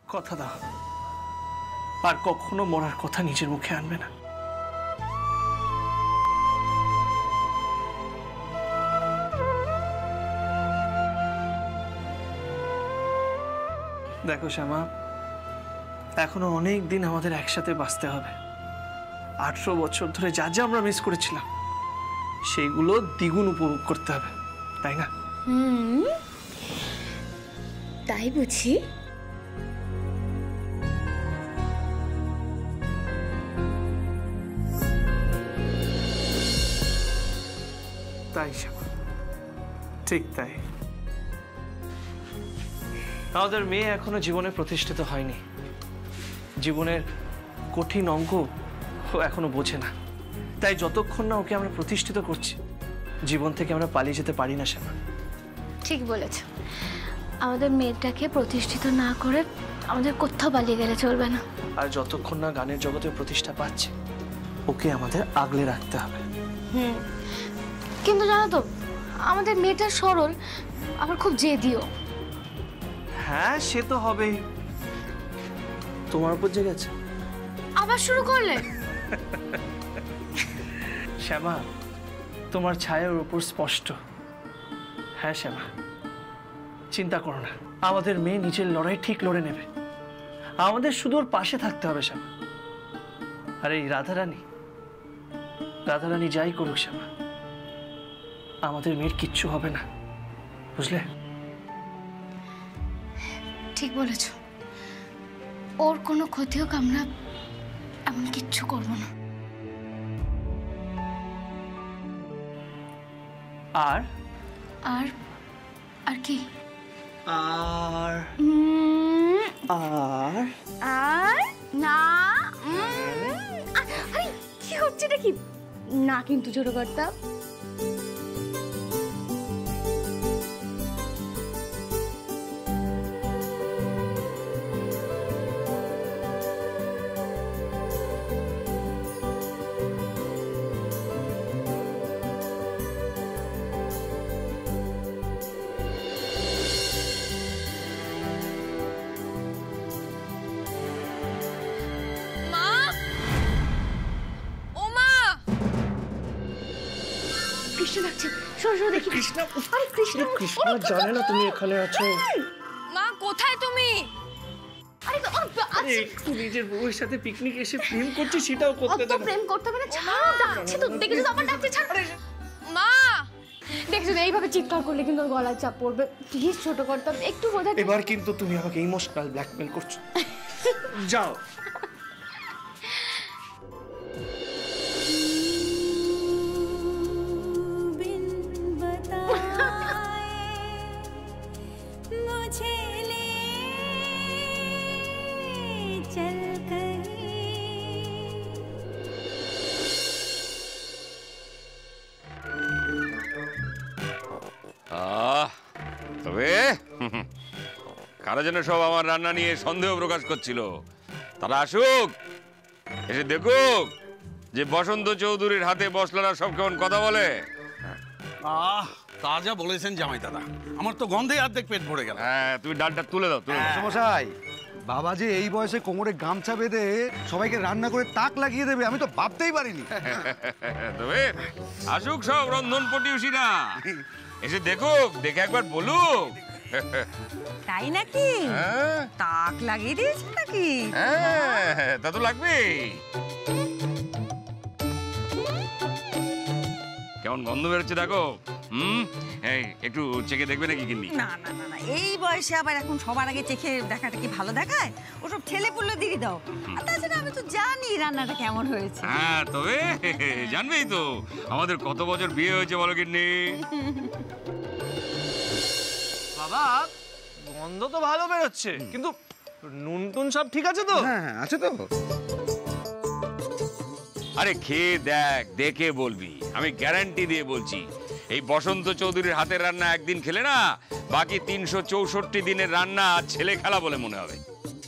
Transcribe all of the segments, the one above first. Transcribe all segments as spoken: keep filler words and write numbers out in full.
কথা দাও আর কখনো মরার কথা নিজের মুখে আনবে না। দেখো শ্যামা, এখনো অনেক দিন আমাদের একসাথে বাঁচতে হবে। আঠারো বছর ধরে যা যা আমরা মিস করেছিলাম সেইগুলো দ্বিগুণ উপভোগ করতে হবে, তাই না? হুম, তাই বুঝি। তাই শ্যামা, ঠিক তাই। আমাদের মেয়ে এখনো জীবনে প্রতিষ্ঠিত হয়নি। জীবনের কঠিন অঙ্গ ও এখনো বোঝে না। তাই যতক্ষণ না ওকে আমরা প্রতিষ্ঠিত করছি, জীবন থেকে আমরা পালিয়ে যেতে পারি না শ্যামা। ঠিক বলেছ। আমাদের মেয়েটাকে প্রতিষ্ঠিত না করে আমাদের কোথাও পালিয়ে গেলে চলবে না। আর যতক্ষণ না গানের জগতে প্রতিষ্ঠা পাচ্ছে, ওকে আমাদের আগলে রাখতে হবে। হুম, কিন্তু জানো তো, আমাদের মেয়েটা সরল, আবার খুব জেদিও। হ্যাঁ, সে তো হবেই। তোমার উপর যে গেছে আবার শুরু করলে? শ্যামা, তোমার ছায়ার উপর স্পষ্ট। হ্যাঁ শ্যামা, চিন্তা করো না, আমাদের মেয়ে নিজের লড়াই ঠিক লড়ে নেবে। আমাদের শুধু ওর পাশে থাকতে হবে শ্যামা। আর এই রাধারানী, রাধারানী যাই করুক শ্যামা, আমাদের মেয়ের কিচ্ছু হবে না, বুঝলে? ঠিক বলেছ। ওর কোনো ক্ষতি হোক, আমরা এমন কিচ্ছু করব না। আর আর আর কি? আর আর আর না। আরে কি হচ্ছে এটা? কি না কিন্তু ছোট কর্তা। জানে না তুমি এখানে আছো। মা, কোথায় তুমি? একটু নিজের বউয়ের সাথে পিকনিক এসে প্রেম করছি, সেটাও করতে দাও। প্রেম করতে হবে না, ছাড়ো। ডাকছি তো, দেখেছো তো আমার ডাকছে, ছাড়ো। মা, দেখছো তো, এইভাবে চিৎকার করলে কিন্তু ওর গলায় চাপ পড়বে। প্লিজ ছোট কর্তা, একটু বোঝা। এবার কিন্তু তুমি আমাকে ইমোশনাল ব্ল্যাকমেল করছো। যাও। তবে কারা যেন সব আমার রান্না নিয়ে সন্দেহ প্রকাশ করছিল, তারা আসুক, এসে দেখুক যে বসন্ত চৌধুরীর হাতে বসলারা সব কেমন কথা বলে। আহ, তা যা বলেছেন জামাই দাদা, আমার তো গন্ধে অর্ধেক পেট ভরে গেল। হ্যাঁ, তুমি ডালটা তুলে দাও, তুলে দাও। মশাই, বাবা যে এই বয়সে কোমরে গামছা বেঁধে সবাইকে রান্না করে তাক লাগিয়ে দেবে, আমি তো ভাবতেই পারিনি। তবে আসুক সব রন্ধন পটিউসিরা, এসে দেখুক, দেখে একবার বলুক। তাই নাকি? তাক লাগিয়ে দিয়েছে নাকি? হ্যাঁ, তা তো লাগবেই। কেমন গন্ধ বেরোচ্ছে দেখো। হুম, এই একটু চেখে দেখবে নাকি গিন্নি? না না না না, এই বয়সে আবার এখন সবার আগে চেখে দেখাটা কি ভালো দেখায়? ওসব ঠেলে পুলে দিয়ে দাও। আর তাছাড়া আমি তো জানি রান্নাটা কেমন হয়েছে। হ্যাঁ, তবে জানবেই তো আমাদের কত বছর বিয়ে হয়েছে বলো গিন্নি। বাবা, গন্ধ তো ভালো বেরোচ্ছে, কিন্তু নুন টুন সব ঠিক আছে তো? হ্যাঁ হ্যাঁ, আছে তো। আরে খেয়ে দেখ, দেখে বলবি। আমি গ্যারান্টি দিয়ে বলছি, এই বসন্ত চৌধুরীর হাতের রান্না একদিন খেলে না, বাকি তিনশো চৌষট্টি দিনের রান্না ছেলে খেলা বলে মনে হবে।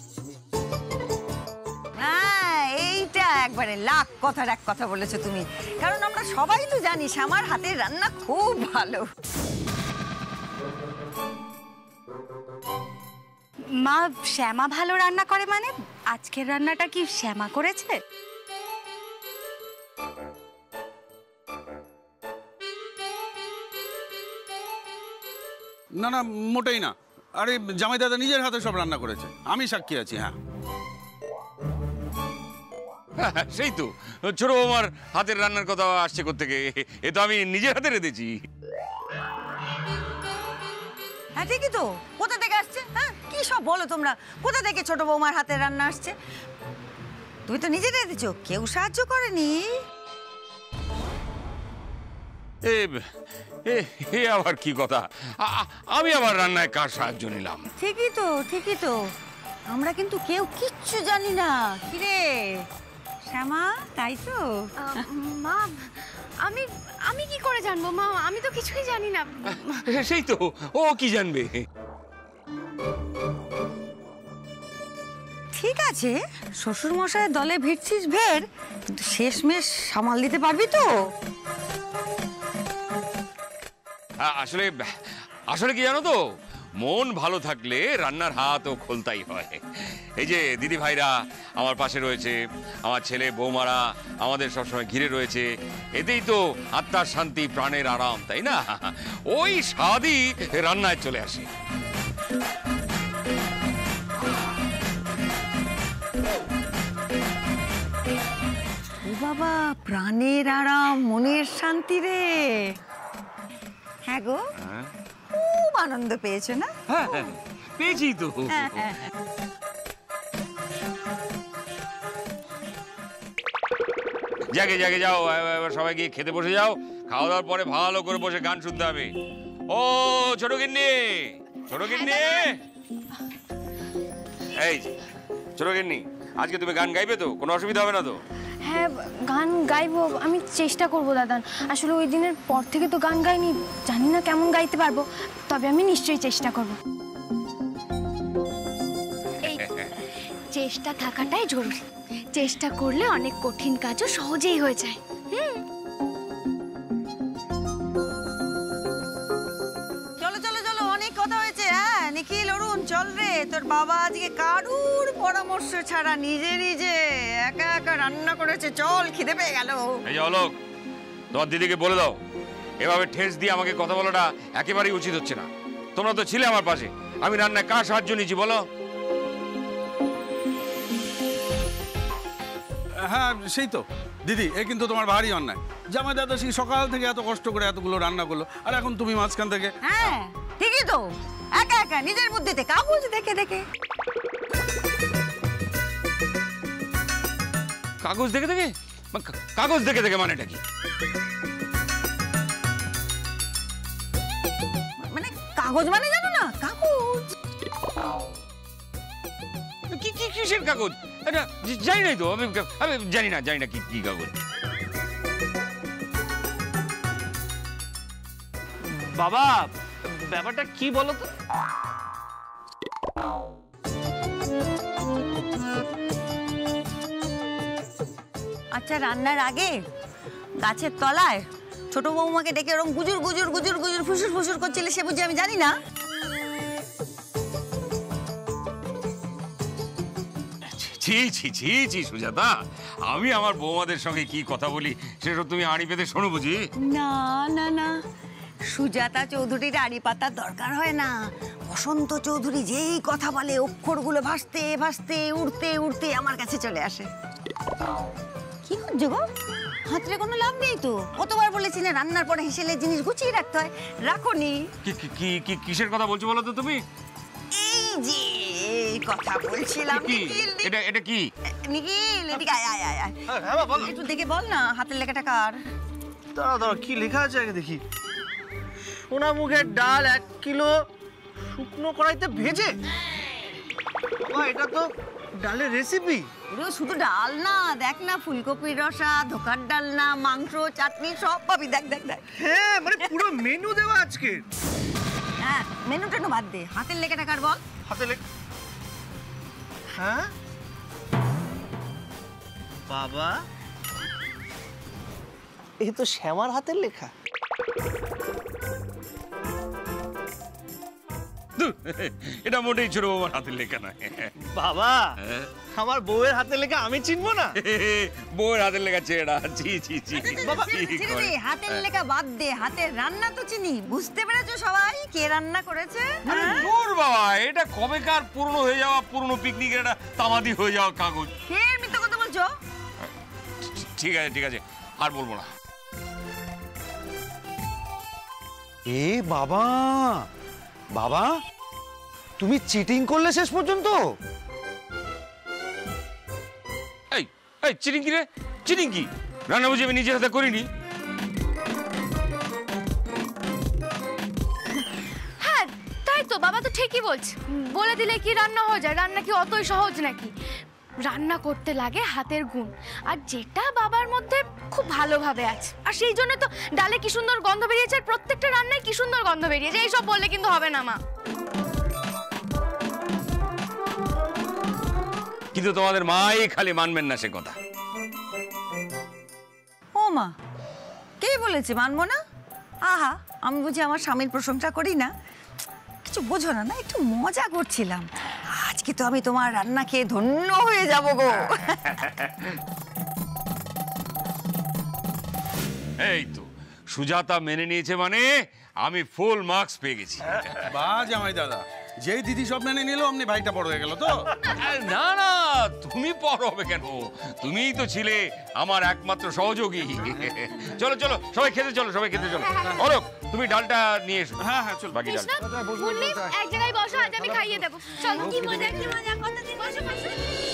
হ্যাঁ, এইটা একবারে লাখ কথার এক কথা বলেছো তুমি, কারণ আমরা সবাই তো জানি আমার হাতের রান্না খুব ভালো। মা শ্যামা ভালো রান্না করে মানে আজকের রান্নাটা কি শ্যামা করেছে? না না, মোটেই না। আরে জামাই দাদা নিজের হাতে সব রান্না করেছে, আমি সাক্ষী আছি। হ্যাঁ হ্যাঁ, সেই তো ছোট বৌমার হাতের রান্নার কথা আসছে কোত্থেকে? এ তো আমি নিজের হাতে রেঁধেছি। হ্যাঁ ঠিকই তো। কোথা থেকে আসছে? হ্যাঁ কি সব বলো তোমরা? কোথা থেকে ছোট বৌমার হাতের রান্না আসছে? তুমি তো নিজে রেঁধেছো, কেউ সাহায্য করেনি। এ এ- এ আবার কি কথা? আ- আ- আমি আবার রান্নায় কার সাহায্য নিলাম? ঠিকই তো, ঠিকই তো। আমরা কিন্তু কেউ কিচ্ছু জানি না। কিরে শ্যামা, তাই তো? মা আমি আমি কি করে জানবো মা? আমি তো কিছুই জানি না। সেই তো, ও কি জানবে? ঠিক আছে, শ্বশুর মশাইয়ের দলে ভিড়ছিস ভের, কিন্তু শেষমেশ সামাল দিতে পারবি তো? আ- আসলে আসলে কি জানো তো, মন ভালো থাকলে রান্নার হাতও খোলতাই হয়। এই যে দিদি ভাইরা আমার পাশে রয়েছে, আমার ছেলে বৌমারা আমাদের সবসময় ঘিরে রয়েছে, এতেই তো আত্মার শান্তি, প্রাণের আরাম, তাই না? ওই স্বাদই রান্নায় চলে আসে। ও বাবা, প্রাণের আরাম, মনের শান্তি রে। হ্যাঁ গো, খুব আনন্দ পেয়েছো না? হ্যাঁ হ্যাঁ, পেয়েছি তো। জাগে জাগে যাও, এ- এবার সবাই গিয়ে খেতে বসে যাও। খাওয়া দাওয়ার পরে ভালো করে বসে গান শুনতে হবে। ও ছোট গিন্নি, ছোট গিন্নি, এই যে, ছোট গিন্নি, আজকে তুমি গান গাইবে তো? কোনো অসুবিধা হবে না তো? হ্যাঁ গান গাইবো, আমি চেষ্টা করবো দাদান। আসলে ওই দিনের পর থেকে তো গান গাইনি, জানি না কেমন গাইতে পারবো, তবে আমি নিশ্চয়ই চেষ্টা করবো। এই চেষ্টা থাকাটাই জরুরি। চেষ্টা করলে অনেক কঠিন কাজও সহজেই হয়ে যায়। চলো চলো চলো, অনেক কথা হয়েছে। হ্যাঁ নিখিল, অরুণ, চল রে। তোর বাবা আজকে কারুর পরামর্শ ছাড়া নিজে নিজে একা একা রান্না করেছে। চল, খিদে পেয়ে গেল। এই যে অলোক, তোমার দিদিকে বলে দাও, এভাবে ঠেস দিয়ে আমাকে কথা বলাটা একেবারেই উচিত হচ্ছে না। তোমরা তো ছিলে আমার পাশে, আমি রান্নায় কার সাহায্য নিয়েছি বলো? হ্যাঁ সেই তো দিদি, এ কিন্তু তোমার ভারী অন্যায়। জামাই দাদা সেই সকাল থেকে এত কষ্ট করে এতগুলো রান্না করলো, আর এখন তুমি মাঝখান থেকে। হ্যাঁ ঠিকই তো, একা একা নিজের বুদ্ধিতে কাগজ দেখে দেখে। কাগজ দেখে দেখে? মা- কা- কাগজ দেখে দেখে মানেটা কি? মানে কাগজ মানে জানো না? কাগজ কি কি কিসের কাগজ? এটা জ- জানি নাই তো, আমি আমি জানি না, জানি না কি কি কাগজ। বাবা, ব্যাপারটা কি বলো তো? আচ্ছা, রান্নার আগে গাছের তলায় ছোট বৌমাকে ডেকে ওরকম গুজুর গুজুর গুজুর গুজুর ফুসুর ফুসুর করছিলে, সে বুঝি আমি জানি না? ছি ছি ছি ছি সুজাতা, আমি আমার বৌমাদের সঙ্গে কি কথা বলি সেসব তুমি আড়ি পেতে শোনো বুঝি? না না না, সুজাতা চৌধুরীর আড়ি পাতার দরকার হয় না। বসন্ত চৌধুরী যেই কথা বলে, অক্ষরগুলো ভাসতে ভাসতে উড়তে উড়তে আমার কাছে চলে আসে। কি করছো গো? হাতরে কোনো লাভ নেই তো। কতবার বলেছি না রান্নার পরে হেসেলে জিনিস গুছিয়ে রাখতে হয়, রাখোনি। কি কি- কি কি কিসের কথা বলছো বলো তো তুমি? এই যে এই কথা বলছিলাম। কি নিখিল, এটা এটা কি? নিখিল এদিকে আয় আয় আয় আয়। হ্যাঁ বাবা, বল। একটু দেখে বল না হাতের লেখাটা কার। দাঁড়া দাঁড়া, কি লেখা আছে আগে দেখি। সোনা মুগের ডাল এক কিলো শুকনো কড়াইতে ভেজে। বাবা, এটা তো ডালের রেসিপি। পুরো শুধু ডাল না, দেখ না ফুলকপির রসা, ধোকার ডাল না, মাংস, চাটনি সব পাবি। দেখ দেখ দেখ। হ্যাঁ, মানে পুরো মেনু দেওয়া আজকে। হ্যাঁ মেনু টেনু বাদ দে, হাতের লেখাটা কার বল। হাতে লেখ। হ্যাঁ বাবা, এই তো শ্যামার হাতের লেখা। ধুর, ধুর, এটা মোটেই ছোট বৌমার হাতের লেখা নয়। বাবা, আমার বউয়ের হাতে লেখা আমি চিনবো না? বউয়ের হাতের লেখা ছেড়া, জি জি জি। ছেড়ে দে, হাতের লেখা বাদ দে, হাতের রান্না তো চিনি। বুঝতে পেরেছো সবাই কে রান্না করেছে? আরে দূর বাবা, এটা কবেকার পুরনো হয়ে যাওয়া, পুরনো পিকনিকের একটা তামাদি হয়ে যাওয়া কাগজ। কে মিথ্যা কথা বলছো? ঠিক আছে ঠিক আছে, আর বলবো না। এ বাবা, বাবা তুমি চিটিং করলে শেষ পর্যন্ত? এই এই চিটিং কি রে? চিটিং কি? রান্না বুঝি আমি নিজের হাতে করিনি। হ্যাঁ তাই তো, বাবা তো ঠিকই বলছে। বলে দিলে কি রান্না হয়ে যায়? রান্না কি অতই সহজ নাকি? রান্না করতে লাগে হাতের গুণ, আর যেটা বাবার মধ্যে খুব ভালোভাবে আছে। আর সেই জন্য তো ডালে কি সুন্দর গন্ধ বেরিয়েছে, আর প্রত্যেকটা রান্নায় কি সুন্দর গন্ধ বেরিয়েছে। এইসব বললে কিন্তু হবে না মা। কিন্তু তোমাদের মাই খালি মানবেন না সে কথা। ও মা, কে বলেছে মানবো না? আহা, আমি বুঝি আমার স্বামীর প্রশংসা করি না? কিছু বোঝো না, না একটু মজা করছিলাম। আজকে তো আমি তোমার রান্না খেয়ে ধন্য হয়ে যাব গো। এই তো সুজাতা মেনে নিয়েছে, মানে আমি ফুল মার্কস পেয়ে গেছি। বা জামাই দাদা, যেই দিদি সব মেনে নিল অমনি ভাইটা বড় হয়ে গেল তো। না না, তুমি পর হবে কেন? তুমিই তো ছিলে আমার একমাত্র সহযোগী। চলো চলো সবাই খেতে চলো, সবাই খেতে চলো। অরক, তুমি ডালটা নিয়ে এসো। হ্যাঁ হ্যাঁ চল। বাকি ডাল কৃষ্ণা, মুন্নি, এক জায়গায় বসো, আজ আমি খাইয়ে দেবো। চলো। কি মজা, কি মজা, কতদিন বসো বসো।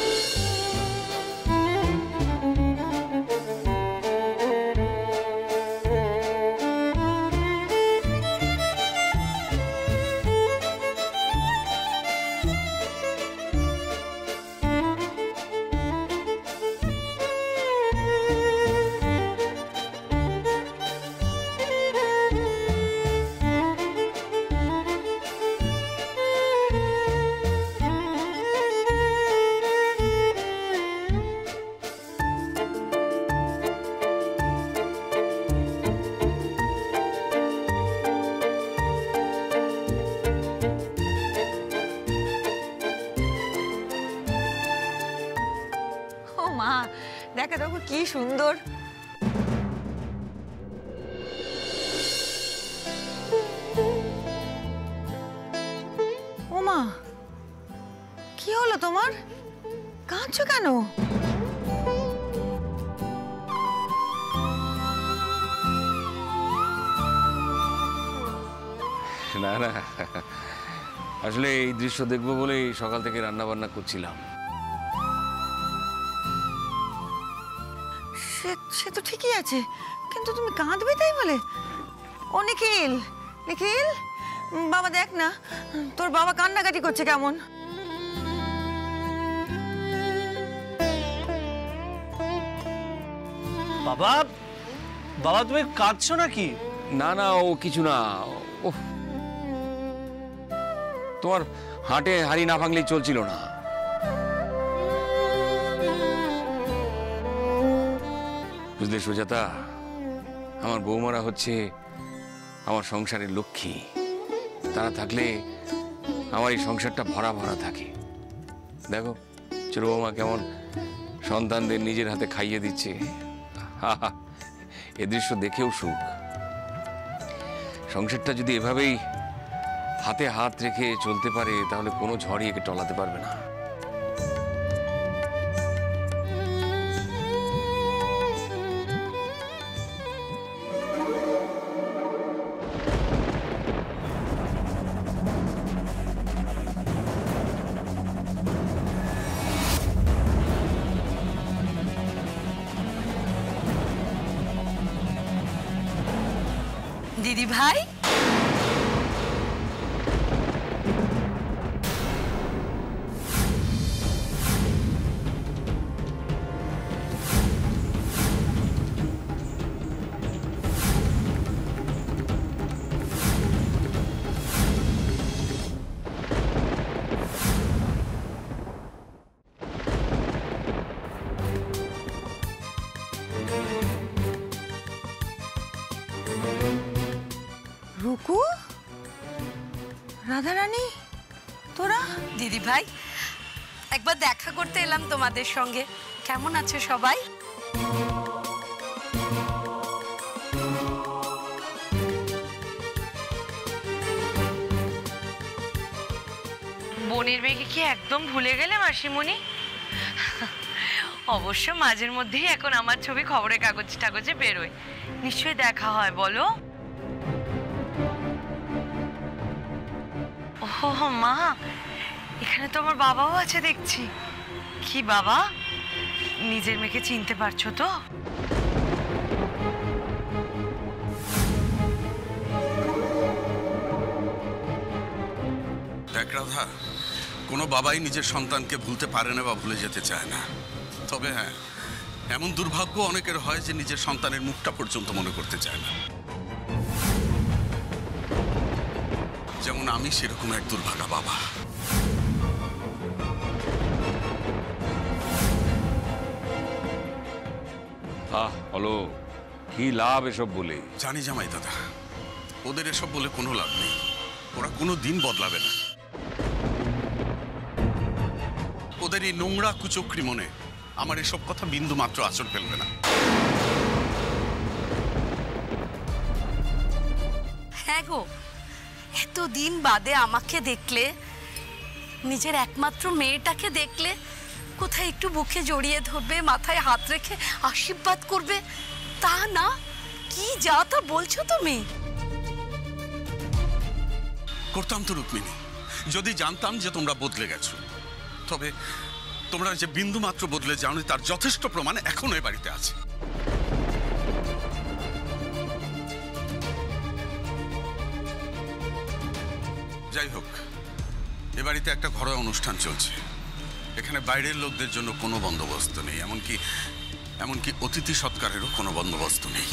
ও মা, দেখো দেখো কি সুন্দর। ও মা, কি হলো তোমার? কাঁদছো কেন? না না, আসলে এই দৃশ্য দেখবো বলেই সকাল থেকে রান্না বান্না করছিলাম। সে সে তো ঠিকই আছে, কিন্তু তুমি কাঁদবে তাই বলে? ও নিখিল, নিখিল বাবা দেখ না, তোর বাবা কান্নাকাটি করছে কেমন। বাবা, বাবা তুমি কাঁদছো নাকি? না না, ও কিছু না। ও তোমার হাটে হাড়ি না ভাঙলেই চলছিল না। বুঝলে সুজাতা, আমার বৌমারা হচ্ছে আমার সংসারের লক্ষ্মী। তারা থাকলে আমার এই সংসারটা ভরা ভরা থাকে। দেখো ছোট বৌমা কেমন সন্তানদের নিজের হাতে খাইয়ে দিচ্ছে। এ দৃশ্য দেখেও সুখ। সংসারটা যদি এভাবেই হাতে হাত রেখে চলতে পারে, তাহলে কোনো ঝড়ই একে টলাতে পারবে না। দিদি ভাই, রুকু, রাধারানী। দিদি ভাই, একবার দেখা করতে এলাম তোমাদের সঙ্গে। কেমন আছে সবাই? বোনের মেয়েকে কি একদম ভুলে গেলে মাসিমণি? অবশ্য মাঝের মধ্যেই এখন আমার ছবি খবরের কাগজ টাগজে বেরোয়, নিশ্চয়ই দেখা হয় বলো। ও মা, এখানে তো আমার বাবাও আছে দেখছি। কি বাবা, নিজের মেয়েকে চিনতে পারছো তো? দেখ রাধা, কোনো বাবাই নিজের সন্তানকে ভুলতে পারে না বা ভুলে যেতে চায় না। তবে হ্যাঁ, এমন দুর্ভাগ্য অনেকের হয় যে নিজের সন্তানের মুখটা পর্যন্ত মনে করতে চায় না। যেমন আমি সেরকম এক দুর্ভাগা বাবা। আহ বলো, কি লাভ এসব বলে? জানি জামাই দাদা, ওদের এসব বলে কোনো লাভ নেই। ওরা কোনো দিন বদলাবে না। ওদের এই নোংরা কুচক্রি মনে আমার এসব কথা বিন্দু মাত্র আঁচড় ফেলবে না। হ্যাঁ গো, এতদিন বাদে আমাকে দেখলে, নিজের একমাত্র মেয়েটাকে দেখলে কোথায় একটু বুকে জড়িয়ে ধরবে, মাথায় হাত রেখে আশীর্বাদ করবে, তা না, কি যা তা বলছো তুমি। করতাম তো রুক্মিণী, যদি জানতাম যে তোমরা বদলে গেছো। তবে তোমরা যে বিন্দু মাত্র বদলে যাওনি তার যথেষ্ট প্রমাণ এখনো এ বাড়িতে আছে। যাই হোক, এ বাড়িতে একটা ঘরোয়া অনুষ্ঠান চলছে। এখানে বাইরের লোকদের জন্য কোনো বন্দোবস্ত নেই, এমনকি এমনকি অতিথি সৎকারেরও কোনো বন্দোবস্ত নেই।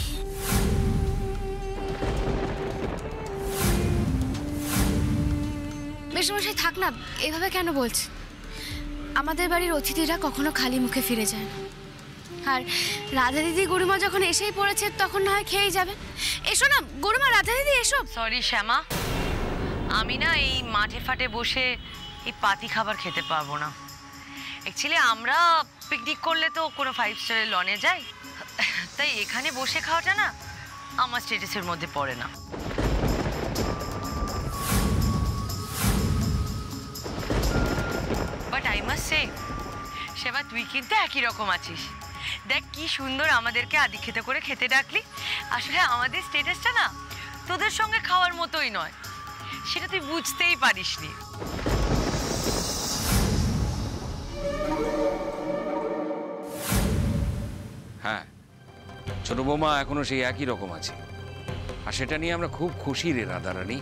মেসোমশাই থাক না, এভাবে কেন বলছি? আমাদের বাড়ির অতিথিরা কখনো খালি মুখে ফিরে যায় না। আর রাধা দিদি গরুমা যখন এসেই পড়েছে তখন না হয় খেয়েই যাবে। এসো না গরুমা, রাধা দিদি এসো। সরি শ্যামা, আমি না এই মাঠে ফাটে বসে এই পাতি খাবার খেতে পারবো না। অ্যাকচুয়ালি আমরা পিকনিক করলে তো কোনো ফাইভ স্টারের লনে যাই, তাই এখানে বসে খাওয়াটা না আমার স্ট্যাটাসের মধ্যে পড়ে না। But I must say, Shyama তুই কিন্তু একই রকম আছিস। দেখ কি সুন্দর আমাদেরকে আদি খেতে করে খেতে ডাকলি। আসলে আমাদের স্ট্যাটাসটা না তোদের সঙ্গে খাওয়ার মতোই নয়, সেটা তুই বুঝতেই পারিসনি। হ্যাঁ, ছোট বৌমা এখনো সেই একই রকম আছে, আর সেটা নিয়ে আমরা খুব খুশি রে রাধারানী।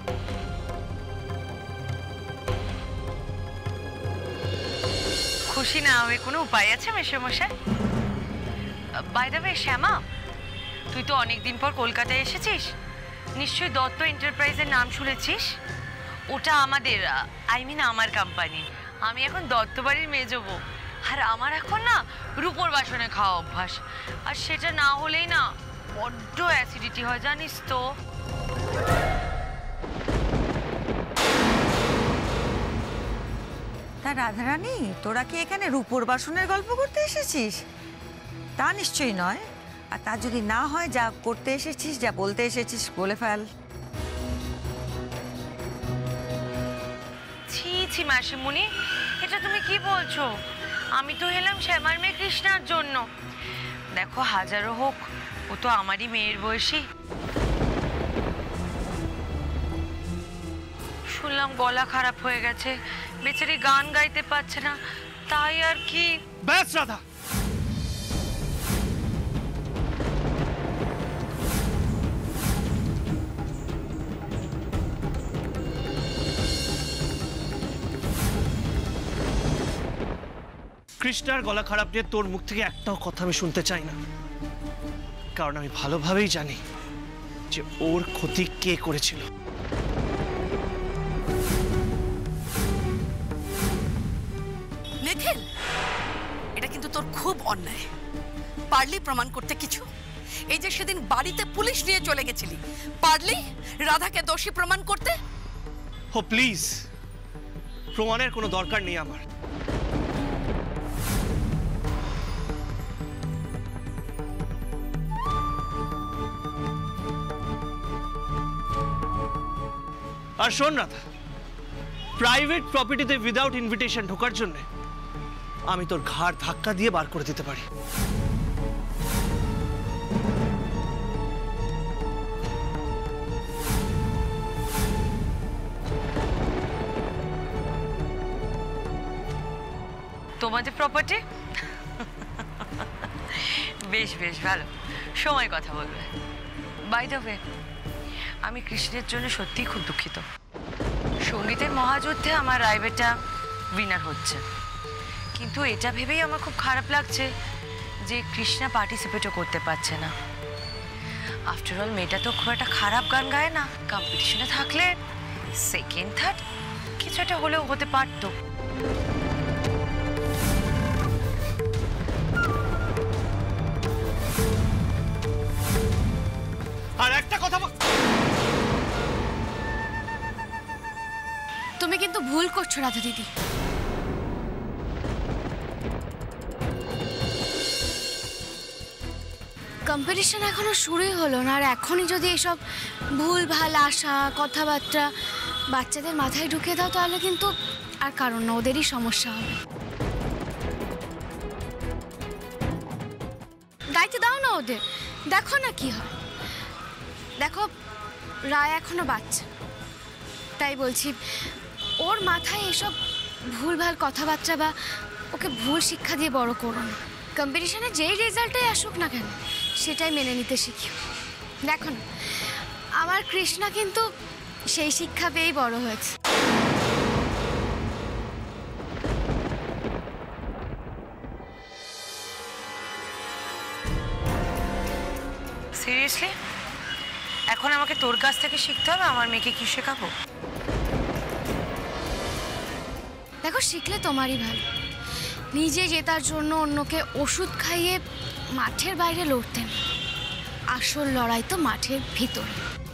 খুশি না হয়ে কোনো উপায় আছে মেসোমশাই? বাই দ্য ওয়ে শ্যামা, তুই তো অনেকদিন পর কলকাতায় এসেছিস, নিশ্চয়ই দত্ত এন্টারপ্রাইজের নাম শুনেছিস। ওটা আমাদের, আই মিন আমার কোম্পানি। আমি এখন দত্ত বাড়ির মেয়ে যাবো, আর আমার এখন না রূপোর বাসনে খাওয়া অভ্যাস, আর সেটা না হলেই না বড্ড অ্যাসিডিটি হয় জানিস তো। তা রাধারানী, তোরা কি এখানে রূপোর বাসনের গল্প করতে এসেছিস? তা নিশ্চয়ই নয়। আর তা যদি না হয়, যা করতে এসেছিস, যা বলতে এসেছিস বলে ফেল। ছি ছি মাসিমণি, এটা তুমি কি বলছো? আমি তো এলাম শ্যামার মেয়ে কৃষ্ণার জন্য। দেখো হাজারো হোক, ও তো আমারই মেয়ের বয়সী। শুনলাম গলা খারাপ হয়ে গেছে, বেচারি গান গাইতে পারছে না, তাই আর কি। ব্যাস রাধা, কৃষ্ণার গলা খারাপ নিয়ে তোর মুখ থেকে একটাও কথা আমি শুনতে চাই না, কারণ আমি ভালোভাবেই জানি যে ওর ক্ষতি কে করেছিল। নিখিল, এটা কিন্তু তোর খুব অন্যায়। পারলি প্রমাণ করতে কিছু? এই যে সেদিন বাড়িতে পুলিশ নিয়ে চলে গেছিলি, পারলি রাধাকে দোষী প্রমাণ করতে? ও প্লিজ, প্রমাণের কোনো দরকার নেই আমার। আর শোন না, প্রাইভেট প্রপার্টিতে উইদাউট ইনভিটেশন ঢোকার জন্য আমি তোর ঘাড় ধাক্কা দিয়ে বার করে দিতে পারি। তোমাদের প্রপার্টি? বেশ বেশ ভালো, সময় কথা বলবে। বাই দ্য ওয়ে, আমি কৃষ্ণের জন্য সত্যিই খুব দুঃখিত। সঙ্গীতের মহাযুদ্ধে আমার রায়বেটা উইনার হচ্ছে, কিন্তু এটা ভেবেই আমার খুব খারাপ লাগছে যে কৃষ্ণা পার্টিসিপেটও করতে পারছে না। আফটার অল মেয়েটা তো খুব একটা খারাপ গান গায় না, কম্পিটিশনে থাকলে সেকেন্ড থার্ড কিছু একটা হলেও হতে পারতো। আর একটা কথা, তুমি কিন্তু ভুল করছো রাধা দিদি। কম্পিটিশন এখনো শুরুই হলো না, আর এখনই যদি এসব ভুল ভাল আশা কথাবার্তা বাচ্চাদের মাথায় ঢুকে দাও, তাহলে কিন্তু আর কারণ না, ওদেরই সমস্যা হবে। দায়িত্ব দাও না ওদের, দেখো না কি হয়। দেখো, রায় এখনো বাচ্চা, তাই বলছি ওর মাথায় এসব ভুলভাল কথাবার্তা বা ওকে ভুল শিক্ষা দিয়ে বড় করো না। কম্পিটিশনে যেই রেজাল্টটাই আসুক না কেন সেটাই মেনে নিতে শিখিও। দেখো না, আমার কৃষ্ণা কিন্তু সেই শিক্ষা পেয়েই বড় হয়েছে। সিরিয়াসলি এখন আমাকে তোর কাছ থেকে শিখতে হবে আমার মেয়েকে কি শেখাবো? দেখো, শিখলে তোমারই ভালো। নিজে জেতার জন্য অন্যকে ওষুধ খাইয়ে মাঠের বাইরে লড়তেন, আসল লড়াই তো মাঠের ভিতরে।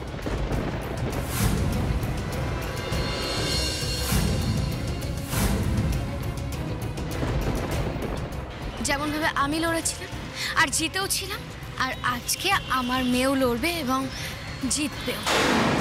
যেমনভাবে আমি লড়েছিলাম আর জিতেও ছিলাম, আর আজকে আমার মেয়েও লড়বে এবং জিতবেও।